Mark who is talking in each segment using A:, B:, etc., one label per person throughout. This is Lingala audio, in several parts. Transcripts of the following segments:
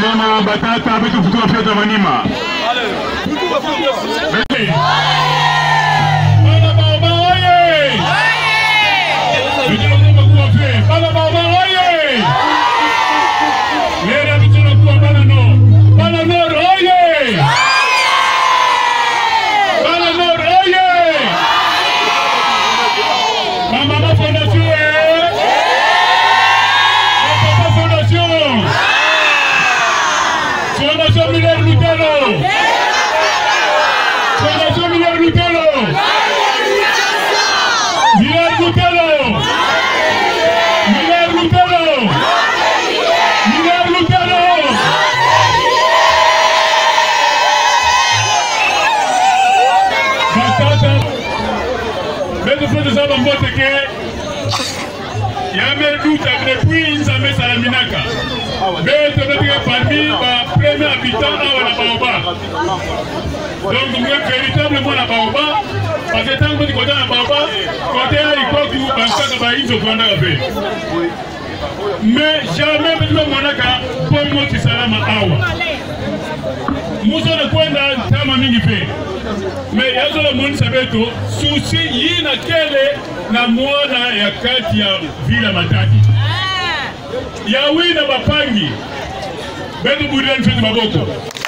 A: mama batata vitu kutoka pia manima. Bana baba oye! Vijana kwa fe. Bana baba oye! Lera vijana kwa bana no. Bana no oye! Bana no oye! Mama fondation. Fondation Miller Lutelo. Fondation Miller Lutelo. Miller Lutelo. Miller Lutelo. Miller Lutelo. Batata. Beto fue de saba mbote ke. Yame luta depuis Nzambe Salaminaka. Beto beto parmi ba premier habitant à la Baoba. Donc nous sommes véritablement la Baoba. Parce que tant que tu connais la Baoba, côté à l'époque où Bankaka Baïs au Rwanda a fait. Mais jamais beto monaka pour moi qui salama awa. Muso na kwenda kama mingi fe. Mais yazo la moni sabeto susi yina kele na mwana ya kati ya vila Matadi. Yawi na bapangi. Beto budia nfeti maboko.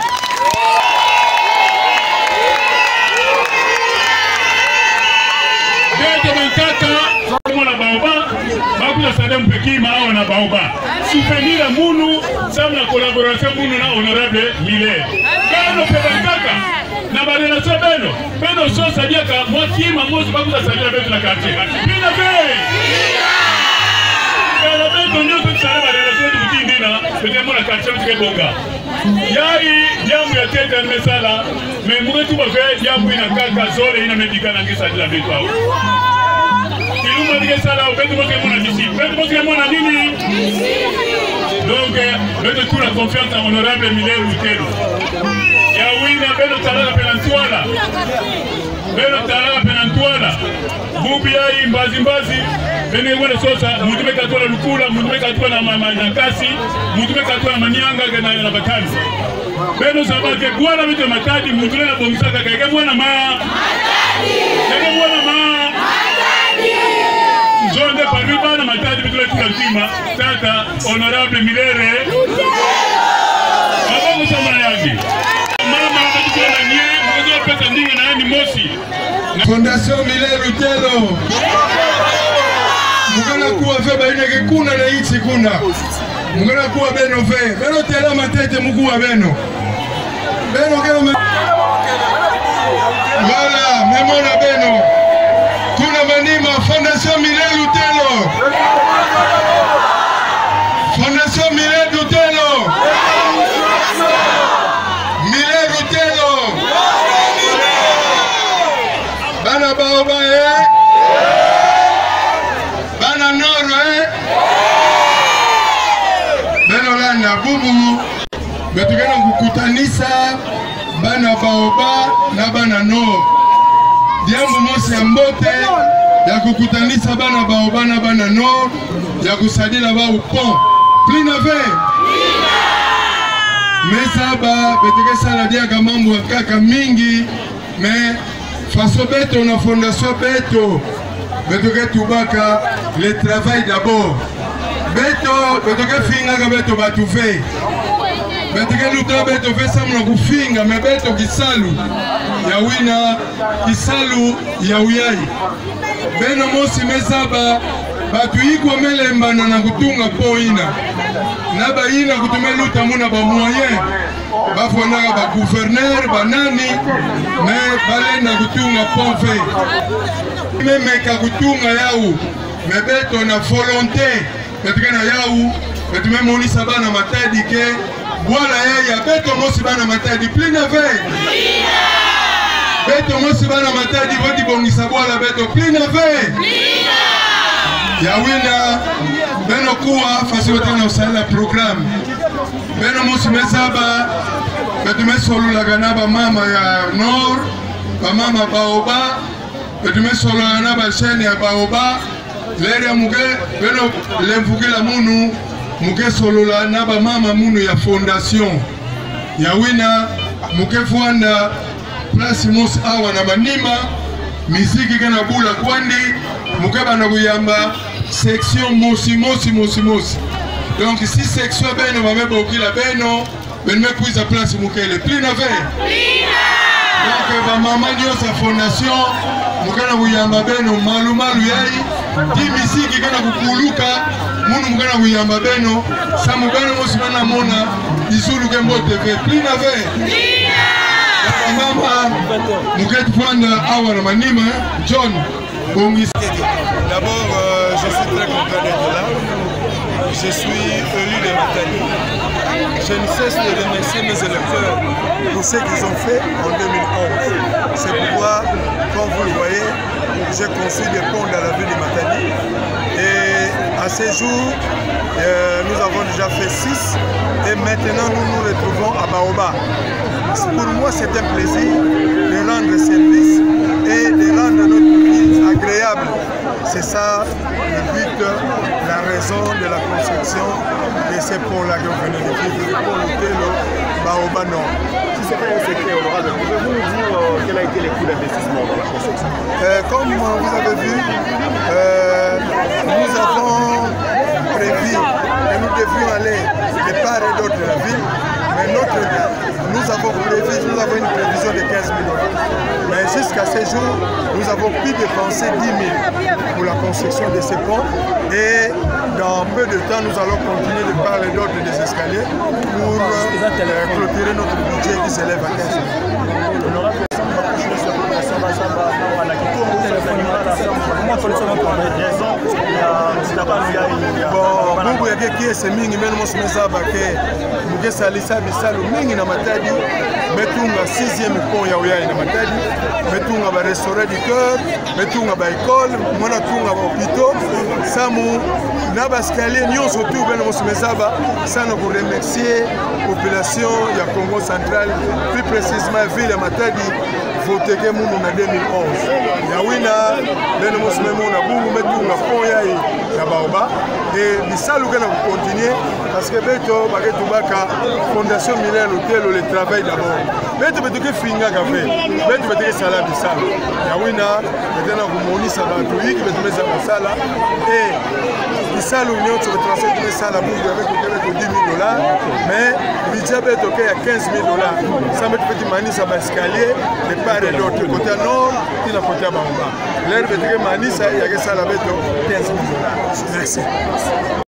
A: Beto Bankaka mwana Baoba. Baku na Sadam Pekima awa na Baoba. Souvenir à Mounou, ça la collaboration Mounou na honorable Miller. Beno pe Bankaka. Na ba relation beno. Beno so sadia ka moi qui maman se baku na sadia avec la quartier. Bina be. Bena beto nyo to sala ba relation du kindina, peut-être mon quartier très bonga. Yai diamu ya tete mesala, mais moi tu ba fait diamu ina kaka zole ina medika na ngisa la beto awo. Iluma dige sala beto mo ke mona d'ici. Beto mo ke mona nini? Donc beto tout la confiance à honorable Miller Lutelo. Yawina beno talala penantuala. Beno talala penantuala. Bubi yai mbazi. Bene wana sosa mutume katwala lukula, mutume katwala Nyakasi, mutume katwala Manianga na Batani. Beno sabake bwana vitu Matadi mutume na bongisaka kake bwana ma. Kake bwana ma. Zonde parmi bana Matadi vitu la ntima tata honorable Milere. Baba musama yagi. Mama mtakutana na nyie, mkozo pesa ndinga na ni mosi.
B: Fondation Miller Lutelo. Mugana kuwa fe baineke kuna na ichi kuna. Mugana kuwa beno fe. Beno tela matete mukuwa beno. Beno kero me. Voilà, memona beno. Kuna manima Fondation Miller Lutelo. Fondation Miller Lutelo. Miller Lutelo. Bana Baoba Bana Noro Benolanda bubu betukana kukutanisa Bana Baoba na Bana Noro. Diambo mosi ya mbote ya kukutanisa Bana Baoba na Bana Noro ya kusadila ba upon. Plina ve Mesaba betukesa la diaga mambo kaka mingi mais façon beto na fondation beto beto tubaka le travail d'abord beto finga beto batuve beto luta beto vesamna kufinga me beto kisalu ya wina kisalu ya uyai beno mosi mesaba batu iko melemba na kutunga poina na baina kutumeluta muna ba moyen bafondaka ba gouverneur banani mais balenda kutunga ponfe memeka kutunga yau mebeto na volonté betukana yau betumemonisa Bana Matadi ke bwala yaya beto mosi Bana Matadi plina ve beto mosi Bana Matadi voti bongisa bwala beto plina ve yawina beno kuwa fasilitana usala programme beno mosi mesaba betume solula ganaba mama ya Nord ba mama Baoba betume solula ganaba chaîne ya Baoba lere muge beno lemfukila munu muke solola na ba mama munu ya fondation ya wina muke fuanda place mos awa na banima miziki kana bula kwandi muke bana buyamba section mosi donc si section beno mamebo okila beno benme kuiza place mukele plina ve donc ba mama nyosa fondation mukana buyamba beno malu yai di miziki kana kukuluka munu mukana buyamba beno samu beno mosimana mona izulu kembo TV plina ve mama muket fanda awa na manima John Bongi.
C: D'abord, je suis très content d'être là. Je suis élu de Matadi. Je ne cesse de remercier mes électeurs pour ce qu'ils ont fait en 2011. C'est pourquoi, comme vous le voyez, j'ai conçu des ponts dans la ville de Matadi. Et à ce jour, nous avons déjà fait 6 et maintenant nous nous retrouvons à Baoba. Pour moi, c'est un plaisir de rendre service et de rendre notre ville agréable. C'est ça le but, la raison de la construction de ces ponts-là que vous venez de vivre, pour lutter le Baoba Nord.
D: Si ce n'est pas un secret honorable, pouvez-vous nous dire quel a été les coûts d'investissement pour la construction?
C: Comme vous avez vu, nous avons prévu que nous devions aller de part et d'autre de la ville, mais nous avons une prévision de 15 000 €. Mais jusqu'à ce jour, nous avons pu dépenser 10 000 pour la construction de ces ponts. Et dans peu de temps, nous allons continuer de part et d'autre des escaliers pour clôturer notre budget qui s'élève à 15 000 €. Bon, mungu yake kiese mingi meno mosumeza bake mugesa lisa bisalo mingi na Matadi betunga 6e pont ya Uyai na Matadi betunga ba restaurant du cœur betunga ba école mwana tunga ba hôpital samu na baskalier nyonso tout beno mosumeza ba sana ko remercier population ya Congo central plus précisément ville ya Matadi voteke mungu na 2011 ya wina beno mosumemo na bungu betunga pont ya Baoba et bisalu kana continuer parce que beto baketu baka fondation Milène Hôtel le travail d'abord beto beto finga café beto beto sala bisalu ya wina betena kumonisa bantu yiki beto meza basala et bisalu nyonso betransfert sala bungu avec beto 10 000 $, mais budget beto ke ya 15 000 $. Ça beto petit manisa ba escalier de part et d'autre côté nord et la côté Baoba l'air beto manisa ya ke sala beto 15 000 $. Merci.